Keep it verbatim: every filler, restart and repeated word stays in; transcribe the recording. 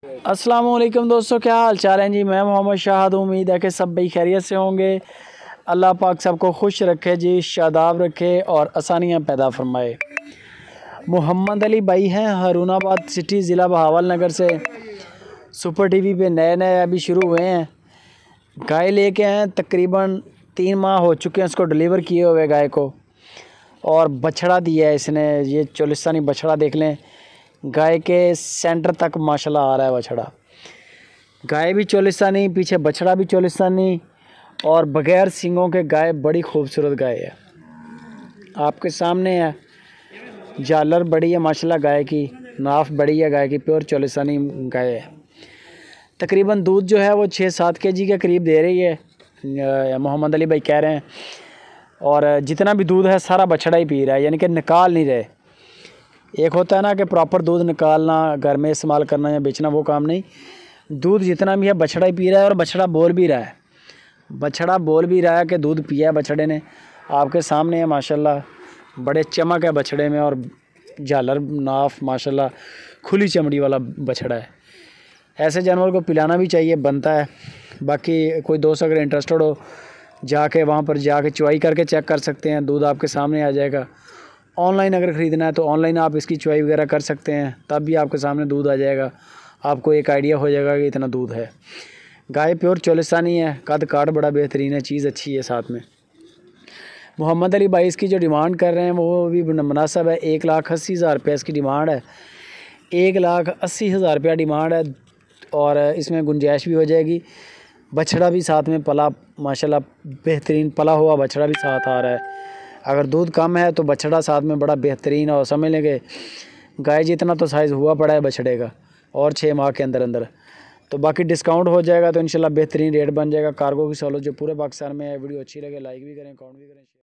अस्सलामुअलैकुम दोस्तों, क्या हाल चाल है जी। मैं मोहम्मद शाहद, उम्मीद है कि सब भाई खैरियत से होंगे। अल्लाह पाक सबको खुश रखे जी, शादाब रखे और आसानियाँ पैदा फरमाए। मोहम्मद अली भाई हैं हारूनाबाद सिटी, ज़िला बहावल नगर से। सुपर टीवी पे नए नए अभी शुरू हुए हैं। गाय लेके हैं, तकरीबन तीन माह हो चुके हैं इसको डिलीवर किए हुए गाय को, और बछड़ा दिया है इसने। ये चोलिस्तानी बछड़ा देख लें, गाय के सेंटर तक माशाल्लाह आ रहा है बछड़ा। गाय भी चोलिस्तानी, पीछे बछड़ा भी चोलिस्तानी, और बगैर सींगों के गाय बड़ी खूबसूरत गाय है। आपके सामने है, झालर बड़ी है माशाल्लाह गाय की, नाफ बड़ी है गाय की, प्योर चोलिस्तानी गाय है। तकरीबन दूध जो है वो छः सात के जी के करीब दे रही है, मोहम्मद अली भाई कह रहे हैं। और जितना भी दूध है सारा बछड़ा ही पी रहा है, यानी कि निकाल नहीं रहे। एक होता है ना कि प्रॉपर दूध निकालना, घर में इस्तेमाल करना या बेचना, वो काम नहीं। दूध जितना भी है बछड़ा ही पी रहा है, और बछड़ा बोल भी रहा है। बछड़ा बोल भी रहा है कि दूध पिया है बछड़े ने। आपके सामने है माशाल्लाह, बड़े चमक है बछड़े में, और झालर नाफ माशाल्लाह खुली चमड़ी वाला बछड़ा है। ऐसे जानवर को पिलाना भी चाहिए, बनता है। बाकी कोई दोस्त अगर इंटरेस्टेड हो, जाके वहाँ पर जाके चुवाई करके चेक कर सकते हैं, दूध आपके सामने आ जाएगा। ऑनलाइन अगर ख़रीदना है तो ऑनलाइन आप इसकी चुवाई वगैरह कर सकते हैं, तब भी आपके सामने दूध आ जाएगा। आपको एक आइडिया हो जाएगा कि इतना दूध है। गाय प्योर चोलिस्तानी है, कद काट बड़ा बेहतरीन है, चीज़ अच्छी है साथ में। मोहम्मद अली भाई इसकी जो डिमांड कर रहे हैं वो भी मुनासिब है। एक लाख अस्सी हज़ार रुपये इसकी डिमांड है, एक लाख अस्सी हज़ार रुपया डिमांड है, और इसमें गुंजाइश भी हो जाएगी। बछड़ा भी साथ में पला माशाल्लाह बेहतरीन पला हुआ बछड़ा भी साथ आ रहा है। अगर दूध कम है तो बछड़ा साथ में बड़ा बेहतरीन, और समझ लें कि गाय जितना तो साइज़ हुआ पड़ा है बछड़े का, और छः माह के अंदर अंदर। तो बाकी डिस्काउंट हो जाएगा तो इंशाल्लाह बेहतरीन रेट बन जाएगा। कार्गो की सहूलत जो पूरे पाकिस्तान में है। वीडियो अच्छी लगे लाइक भी करें, कमेंट भी करें।